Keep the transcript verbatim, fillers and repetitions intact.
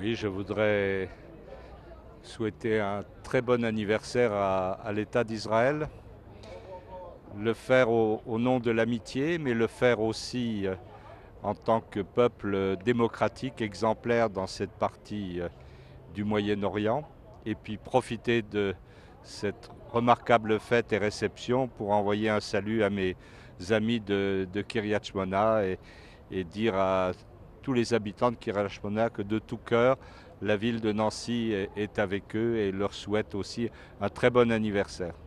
Oui, je voudrais souhaiter un très bon anniversaire à, à l'État d'Israël, le faire au, au nom de l'amitié, mais le faire aussi euh, en tant que peuple démocratique exemplaire dans cette partie euh, du Moyen-Orient, et puis profiter de cette remarquable fête et réception pour envoyer un salut à mes amis de, de Kiryat Shmona et, et dire à tous les habitants de Kiryat Shmona que de tout cœur, la ville de Nancy est, est avec eux et leur souhaite aussi un très bon anniversaire.